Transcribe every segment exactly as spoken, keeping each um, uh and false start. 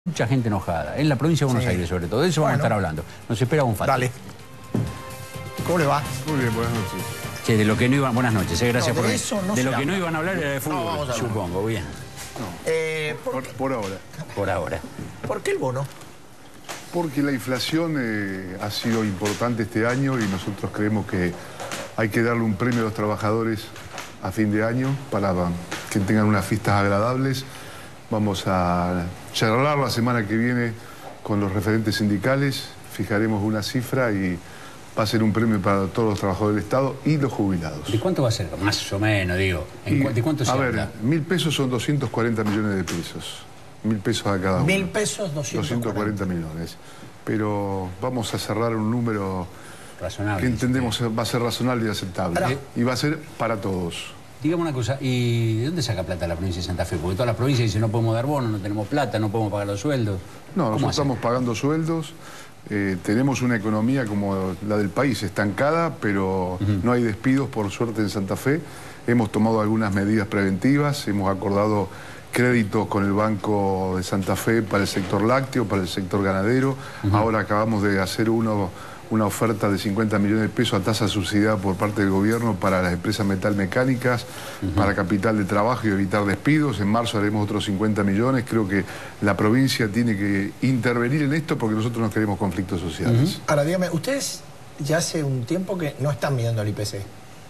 Mucha gente enojada, en la provincia de Buenos sí. Aires sobre todo, de eso bueno. vamos a estar hablando. Nos espera un fato. Dale. ¿Cómo le va? Muy bien, buenas noches. Che, de lo que no iban, buenas noches, eh, gracias no, por de eso no De lo se que habla. no iban a hablar era de fútbol, no, supongo, bien. No, eh, ¿por, por, por ahora. Por ahora. ¿Por qué el bono? Porque la inflación eh, ha sido importante este año y nosotros creemos que hay que darle un premio a los trabajadores a fin de año para que tengan unas fiestas agradables. Vamos a charlar la semana que viene con los referentes sindicales, fijaremos una cifra y va a ser un premio para todos los trabajadores del Estado y los jubilados. ¿De cuánto va a ser? Más o menos, digo. ¿En cu ¿De cuánto se A habla? ver, mil pesos son doscientos cuarenta millones de pesos. Mil pesos a cada uno. Mil pesos, doscientos cuarenta millones. Pero vamos a cerrar un número razonable, que entendemos va a ser razonable y aceptable. Ahora, y va a ser para todos. Dígame una cosa, ¿y de dónde saca plata la provincia de Santa Fe? Porque todas las provincias dicen no podemos dar bonos, no tenemos plata, no podemos pagar los sueldos. No, nosotros estamos pagando sueldos, eh, tenemos una economía como la del país, estancada, pero uh-huh. no hay despidos por suerte en Santa Fe. Hemos tomado algunas medidas preventivas, hemos acordado créditos con el Banco de Santa Fe para el sector lácteo, para el sector ganadero. Uh-huh. Ahora acabamos de hacer uno... una oferta de cincuenta millones de pesos a tasa subsidiada por parte del gobierno para las empresas metalmecánicas, uh-huh. para capital de trabajo y evitar despidos. En marzo haremos otros cincuenta millones. Creo que la provincia tiene que intervenir en esto porque nosotros no queremos conflictos sociales. Uh-huh. Ahora, dígame, ustedes ya hace un tiempo que no están midiendo el I P C.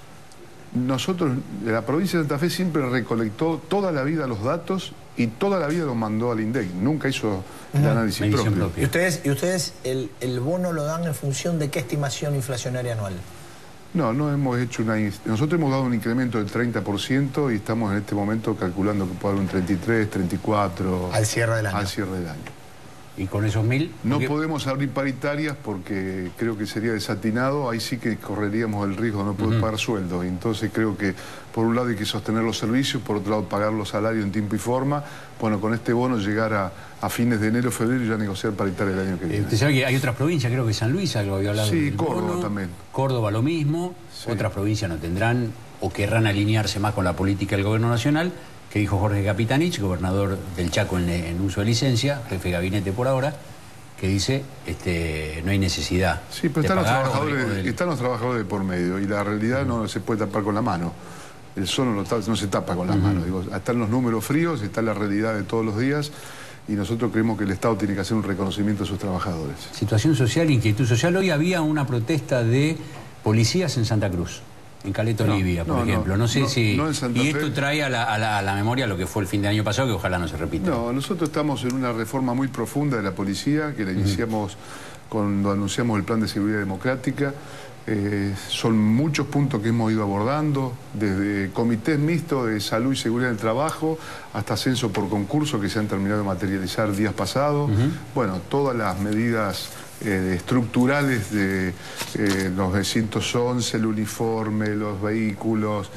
Nosotros, la provincia de Santa Fe siempre recolectó toda la vida los datos y toda la vida los mandó al INDEC. Nunca hizo el uh-huh. análisis propio. propio. ¿Y ustedes, y ustedes el, el bono lo dan en función de qué estimación inflacionaria anual? No, no hemos hecho una... Nosotros hemos dado un incremento del treinta por ciento y estamos en este momento calculando que puede haber un treinta y tres, treinta y cuatro... Al cierre del año. Al cierre del año. ¿Y con esos mil? No ¿Qué? podemos abrir paritarias porque creo que sería desatinado, ahí sí que correríamos el riesgo de no poder uh-huh. pagar sueldos. Entonces creo que por un lado hay que sostener los servicios, por otro lado pagar los salarios en tiempo y forma. Bueno, con este bono llegar a, a fines de enero, febrero y ya negociar paritaria el año que viene. Usted sabe que hay otras provincias, creo que San Luis, algo había hablado. Sí, Córdoba bono. También. Córdoba lo mismo, sí. Otras provincias no tendrán o querrán alinearse más con la política del gobierno nacional, que dijo Jorge Capitanich, gobernador del Chaco en, en uso de licencia, jefe de gabinete por ahora, que dice este no hay necesidad. Sí, pero están los, trabajadores, del... están los trabajadores de por medio y la realidad uh-huh. no se puede tapar con la mano. El sol no, no se tapa con las uh-huh. manos. Digo, están los números fríos, está la realidad de todos los días y nosotros creemos que el Estado tiene que hacer un reconocimiento a sus trabajadores. Situación social, inquietud social. Hoy había una protesta de policías en Santa Cruz. En Caleta no, Olivia, por no, ejemplo. No, no sé no, si... No y esto trae a la, a, la, a la memoria lo que fue el fin de año pasado, que ojalá no se repita. No, nosotros estamos en una reforma muy profunda de la policía, que la iniciamos uh-huh. cuando anunciamos el Plan de Seguridad Democrática. Eh, son muchos puntos que hemos ido abordando, desde comités mixtos de salud y seguridad del trabajo, hasta ascenso por concurso que se han terminado de materializar días pasados. Uh-huh. Bueno, todas las medidas... Eh, estructurales de eh, los de ciento once, el uniforme, los vehículos,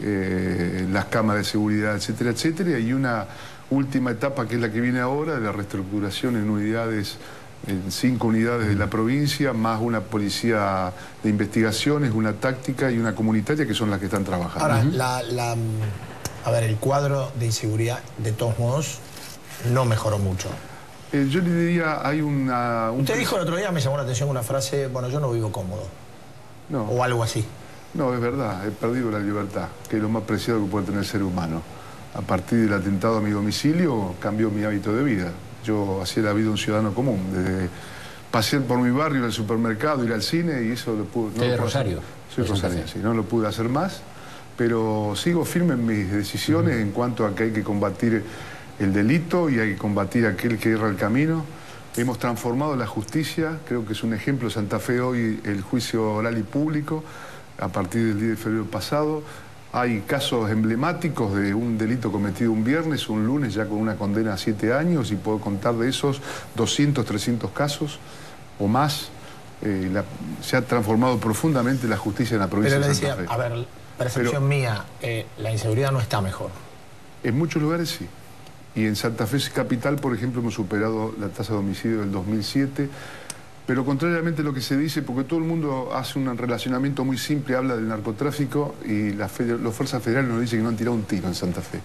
eh, las cámaras de seguridad, etcétera, etcétera. Y una última etapa que es la que viene ahora, de la reestructuración en unidades, en cinco unidades de la provincia, más una policía de investigaciones, una táctica y una comunitaria que son las que están trabajando. Ahora, uh-huh. la, la, a ver, el cuadro de inseguridad, de todos modos, no mejoró mucho. Eh, yo le diría, hay una... Un... Usted dijo el otro día, me llamó la atención una frase, bueno, yo no vivo cómodo. No. O algo así. No, es verdad, he perdido la libertad, que es lo más preciado que puede tener el ser humano. A partir del atentado a mi domicilio, cambió mi hábito de vida. Yo hacía la vida de un ciudadano común, desde pasear por mi barrio, al supermercado, ir al cine, y eso lo pude... ¿Usted no de Rosario? Soy Rosario, sí, no lo pude hacer más, pero sigo firme en mis decisiones uh-huh. en cuanto a que hay que combatir el delito y hay que combatir a aquel que erra el camino. Hemos transformado la justicia, creo que es un ejemplo Santa Fe hoy, el juicio oral y público, a partir del diez de febrero pasado. Hay casos emblemáticos de un delito cometido un viernes, un lunes ya con una condena a siete años y puedo contar de esos doscientos, trescientos casos o más. Eh, la, se ha transformado profundamente la justicia en la provincia Pero de Santa decía, Fe. A ver, percepción Pero, mía, eh, la inseguridad no está mejor. En muchos lugares sí. Y en Santa Fe capital, por ejemplo, hemos superado la tasa de homicidio del dos mil siete, pero contrariamente a lo que se dice, porque todo el mundo hace un relacionamiento muy simple, habla del narcotráfico y las, las fuerzas federales nos dicen que no han tirado un tiro en Santa Fe.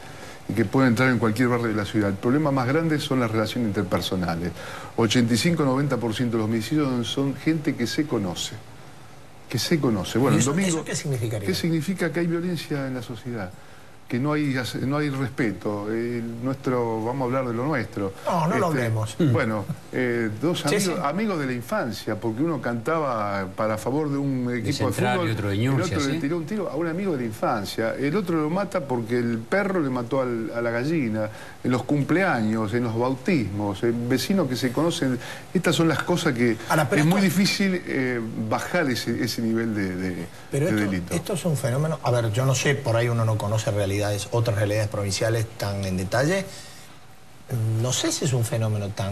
y que pueden entrar en cualquier barrio de la ciudad. El problema más grande son las relaciones interpersonales. ochenta y cinco a noventa por ciento de los homicidios son gente que se conoce. Que se conoce. Bueno, eso, el domingo, ¿eso qué significaría? ¿Qué significa? Que hay violencia en la sociedad. Que no hay, no hay respeto. Eh, nuestro, vamos a hablar de lo nuestro. No, no este, lo hablemos. Bueno, eh, dos Sí, amigos, sí. amigos de la infancia, porque uno cantaba para favor de un equipo de, Central, fútbol, y otro de el Ñurcia, otro le ¿sí? tiró un tiro a un amigo de la infancia, el otro lo mata porque el perro le mató al, a la gallina, en los cumpleaños, en los bautismos, en vecinos que se conocen. Estas son las cosas que Ahora, pero es esto- muy difícil eh, bajar ese, ese nivel de, de, Pero de esto, delito. esto es un fenómeno, a ver, yo no sé, por ahí uno no conoce realidades, otras realidades provinciales tan en detalle. No sé si es un fenómeno tan,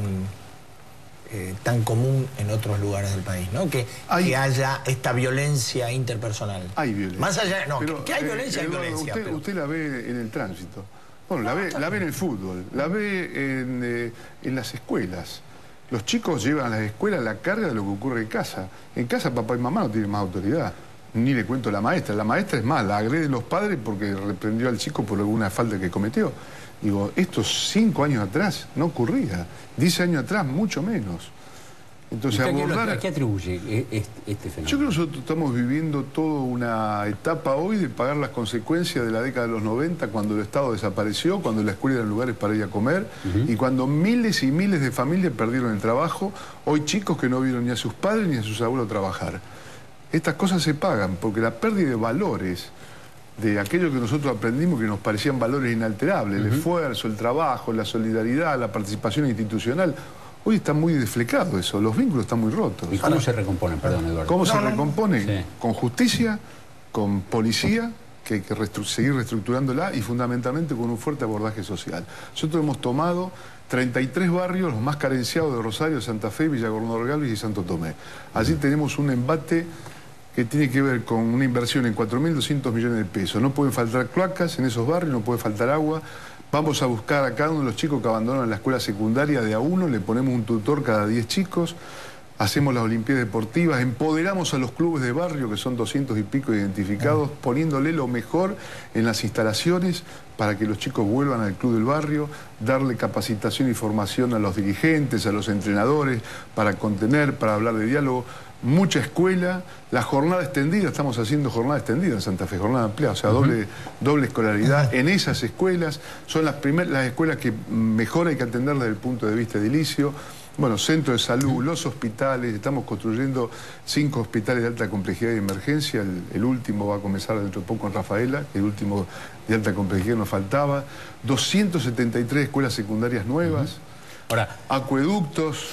eh, tan común en otros lugares del país, ¿no? Que, Hay- que haya esta violencia interpersonal. Hay violencia. Más allá, no, Pero, que, que hay eh, violencia, hay Eduardo, violencia. Usted, pero- usted la ve en el tránsito. Bueno, la ve, la ve en el fútbol, la ve en, eh, en las escuelas. Los chicos llevan a las escuelas la carga de lo que ocurre en casa. En casa papá y mamá no tienen más autoridad. Ni le cuento a la maestra. La maestra es más, la agreden los padres porque reprendió al chico por alguna falta que cometió. Digo, estos cinco años atrás no ocurría. Diez años atrás, mucho menos. Entonces, ¿Usted a qué lo- abordar... ¿A qué atribuye e- este, este fenómeno? Yo creo que nosotros estamos viviendo toda una etapa hoy de pagar las consecuencias de la década de los noventa, cuando el Estado desapareció, cuando la escuela eran lugares para ir a comer, uh-huh. y cuando miles y miles de familias perdieron el trabajo, hoy chicos que no vieron ni a sus padres ni a sus abuelos trabajar. Estas cosas se pagan porque la pérdida de valores, de aquello que nosotros aprendimos que nos parecían valores inalterables, uh-huh. el esfuerzo, el trabajo, la solidaridad, la participación institucional, hoy está muy desflecado eso, los vínculos están muy rotos. ¿Y cómo se recomponen, perdón, Eduardo? ¿Cómo no, se no, recomponen? Sí. Con justicia, con policía, que hay que restru- seguir reestructurándola, y fundamentalmente con un fuerte abordaje social. Nosotros hemos tomado treinta y tres barrios, los más carenciados de Rosario, Santa Fe, Villa Gobernador Galvez y Santo Tomé. Allí tenemos un embate que tiene que ver con una inversión en cuatro mil doscientos millones de pesos. No pueden faltar cloacas en esos barrios, no puede faltar agua. Vamos a buscar a cada uno de los chicos que abandonan la escuela secundaria de a uno, le ponemos un tutor cada diez chicos, hacemos las olimpiadas deportivas, empoderamos a los clubes de barrio, que son doscientos y pico identificados, poniéndole lo mejor en las instalaciones para que los chicos vuelvan al club del barrio, darle capacitación y formación a los dirigentes, a los entrenadores, para contener, para hablar de diálogo. Mucha escuela, la jornada extendida, estamos haciendo jornada extendida en Santa Fe, jornada ampliada, o sea, uh-huh. doble, doble escolaridad uh-huh. en esas escuelas. Son las, primer, las escuelas que mejor hay que atender desde el punto de vista edilicio. Bueno, centro de salud, uh-huh. los hospitales, estamos construyendo cinco hospitales de alta complejidad y emergencia. El, el último va a comenzar dentro de poco en Rafaela, el último de alta complejidad nos faltaba. doscientas setenta y tres escuelas secundarias nuevas, uh-huh. Ahora, acueductos.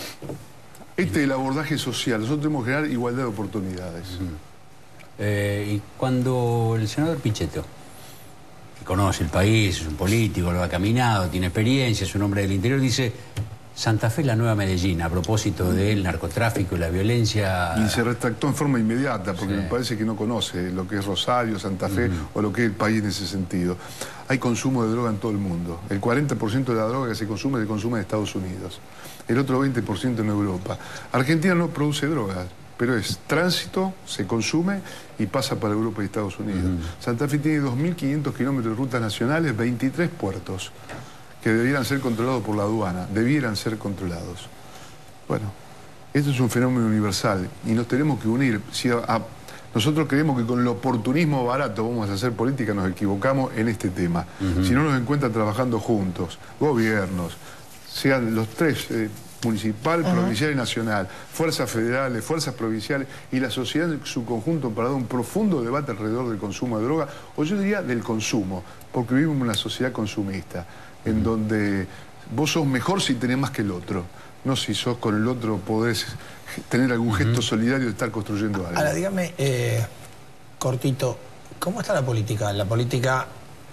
Este es el abordaje social. Nosotros tenemos que generar igualdad de oportunidades. Uh-huh. eh, y cuando el senador Pichetto, que conoce el país, es un político, lo ha caminado, tiene experiencia, es un hombre del interior, dice: Santa Fe es la nueva Medellín, a propósito del narcotráfico y la violencia. Y se retractó en forma inmediata, porque sí. me parece que no conoce lo que es Rosario, Santa Fe, uh-huh. o lo que es el país en ese sentido. Hay consumo de droga en todo el mundo. El cuarenta por ciento de la droga que se consume se consume en Estados Unidos. El otro veinte por ciento en Europa. Argentina no produce drogas, pero es tránsito, se consume y pasa para Europa y Estados Unidos. Uh-huh. Santa Fe tiene dos mil quinientos kilómetros de rutas nacionales, veintitrés puertos, que debieran ser controlados por la aduana, debieran ser controlados. Bueno, esto es un fenómeno universal y nos tenemos que unir. Si a, a, nosotros creemos que con el oportunismo barato vamos a hacer política, nos equivocamos en este tema. Uh-huh. Si no nos encuentran trabajando juntos, gobiernos, sean los tres, eh, municipal, uh-huh. provincial y nacional, fuerzas federales, fuerzas provinciales y la sociedad en su conjunto, para dar un profundo debate alrededor del consumo de droga, o yo diría del consumo, porque vivimos en una sociedad consumista, en uh-huh. donde vos sos mejor si tenés más que el otro, no si sos con el otro podés tener algún uh-huh. gesto solidario de estar construyendo algo. Ahora, dígame, eh, cortito, ¿cómo está la política? La política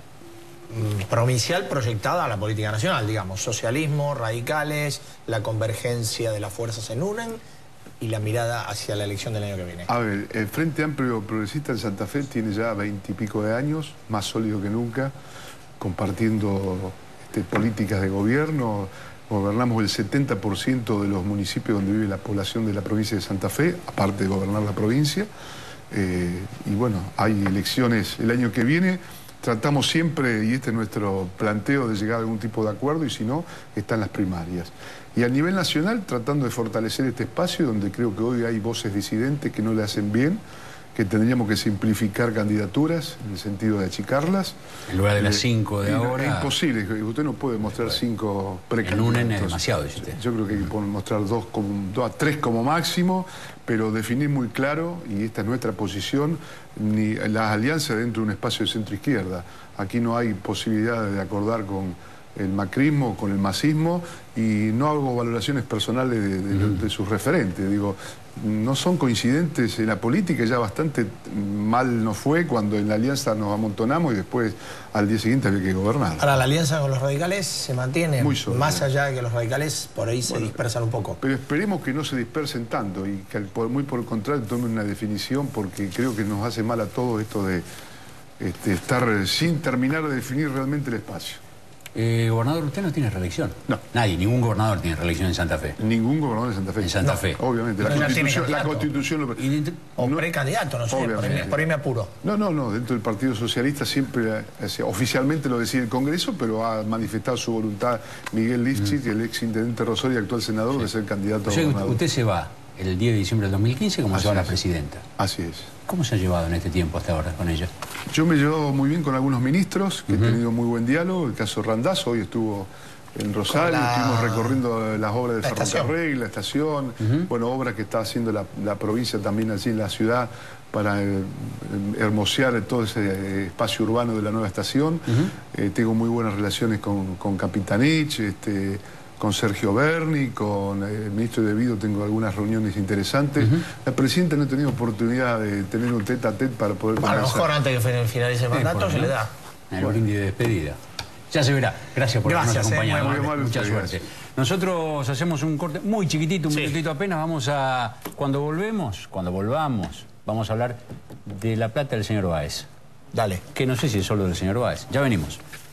provincial proyectada a la política nacional, digamos, socialismo, radicales, la convergencia de las fuerzas se unen y la mirada hacia la elección del año que viene. A ver, el Frente Amplio Progresista en Santa Fe tiene ya veintipico de años, más sólido que nunca, compartiendo este, políticas de gobierno. Gobernamos el setenta por ciento de los municipios donde vive la población de la provincia de Santa Fe, aparte de gobernar la provincia. Eh, y bueno, hay elecciones el año que viene. tratamos siempre, y este es nuestro planteo, de llegar a algún tipo de acuerdo, y si no, están las primarias. Y a nivel nacional, tratando de fortalecer este espacio, donde creo que hoy hay voces disidentes que no le hacen bien, que tendríamos que simplificar candidaturas, en el sentido de achicarlas. En lugar de las cinco de eh, ahora... Es imposible, usted no puede mostrar cinco precandidatos. En un es demasiado, dice usted. Yo creo que hay que mostrar dos, como, dos a tres como máximo, pero definir muy claro, y esta es nuestra posición, ni las alianzas dentro de un espacio de centro-izquierda. Aquí no hay posibilidad de acordar con el macrismo, con el masismo, y no hago valoraciones personales de, de, uh-huh. de sus referentes. Digo, no son coincidentes en la política, ya bastante mal nos fue cuando en la alianza nos amontonamos y después al día siguiente había que gobernar. Ahora, la alianza con los radicales se mantiene, muy sólida, más allá de que los radicales por ahí se bueno, dispersan un poco. Pero esperemos que no se dispersen tanto y que muy por el contrario tomen una definición, porque creo que nos hace mal a todos esto de este, estar sin terminar de definir realmente el espacio. Eh, gobernador, usted no tiene reelección. No. Nadie, ningún gobernador tiene reelección en Santa Fe. Ningún gobernador en Santa Fe. En Santa no, Fe. Obviamente. La constitución, la constitución lo... O no, precandidato, no sé, por ahí, por ahí me apuro. No, no, no. Dentro del Partido Socialista siempre, eh, oficialmente lo decide el Congreso, pero ha manifestado su voluntad Miguel Lifchitz, mm. el ex intendente Rosario y actual senador, sí. de ser candidato o sea, a gobernador. Usted se va el diez de diciembre del dos mil quince como Así se va es. la presidenta. Así es. ¿Cómo se ha llevado en este tiempo hasta ahora con ella? Yo me llevo muy bien con algunos ministros, que uh-huh. he tenido muy buen diálogo. El caso Randazzo, hoy estuvo en Rosario, la... estuvimos recorriendo las obras del ferrocarril, la estación, uh-huh. bueno, obras que está haciendo la, la provincia también allí en la ciudad para eh, hermosear todo ese espacio urbano de la nueva estación. Uh-huh. eh, tengo muy buenas relaciones con, con Capitanich, este, con Sergio Berni, con el ministro de Vido tengo algunas reuniones interesantes. Uh-huh. La presidenta no ha tenido oportunidad de tener un tete a tete para poder... A lo mejor antes de que finalice el mandato sí, se le da. En el bueno. brindis de despedida. Ya se verá. Gracias por habernos acompañado. Eh, mal, Mucha suerte. Gracias. Nosotros hacemos un corte muy chiquitito, un sí. minutito apenas. Vamos a... Cuando volvemos, cuando volvamos, vamos a hablar de la plata del señor Báez. Dale. Que no sé si es solo del señor Báez. Ya venimos.